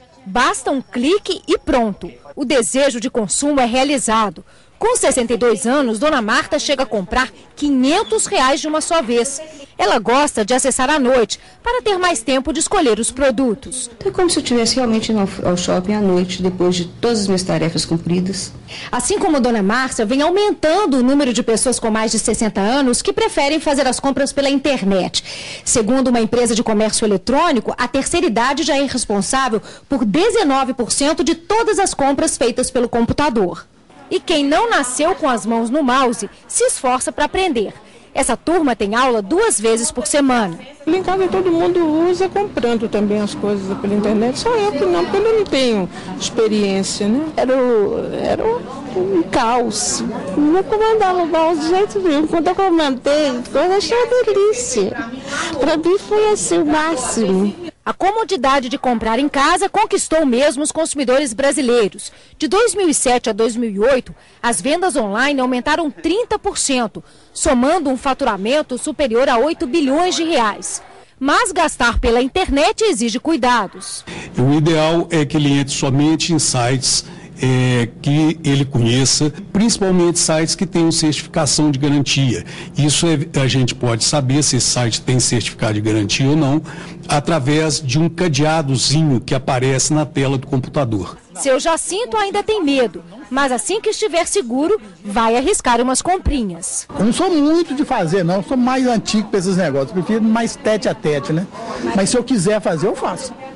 Basta um clique e pronto. O desejo de consumo é realizado. Com 62 anos, Dona Marta chega a comprar R$500 de uma só vez. Ela gosta de acessar à noite para ter mais tempo de escolher os produtos. É como se eu estivesse realmente indo ao shopping à noite, depois de todas as minhas tarefas cumpridas. Assim como Dona Márcia, vem aumentando o número de pessoas com mais de 60 anos que preferem fazer as compras pela internet. Segundo uma empresa de comércio eletrônico, a terceira idade já é responsável por 19% de todas as compras feitas pelo computador. E quem não nasceu com as mãos no mouse se esforça para aprender. Essa turma tem aula 2 vezes por semana. Em casa todo mundo usa comprando também as coisas pela internet, só eu que não, porque eu não tenho experiência, né? Era um caos. Não comandava o mouse de jeito nenhum. Quando eu comandei, eu achei uma delícia. Para mim foi assim o máximo. A comodidade de comprar em casa conquistou mesmo os consumidores brasileiros. De 2007 a 2008, as vendas online aumentaram 30%, somando um faturamento superior a R$8 bilhões. Mas gastar pela internet exige cuidados. O ideal é que ele entre somente em sites que ele conheça, principalmente sites que tenham certificação de garantia. Isso a gente pode saber se esse site tem certificado de garantia ou não, através de um cadeadozinho que aparece na tela do computador. Seu Jacinto ainda tem medo, mas assim que estiver seguro, vai arriscar umas comprinhas. Eu não sou muito de fazer, não. Eu sou mais antigo para esses negócios. Eu prefiro mais tete a tete, né? Mas se eu quiser fazer, eu faço.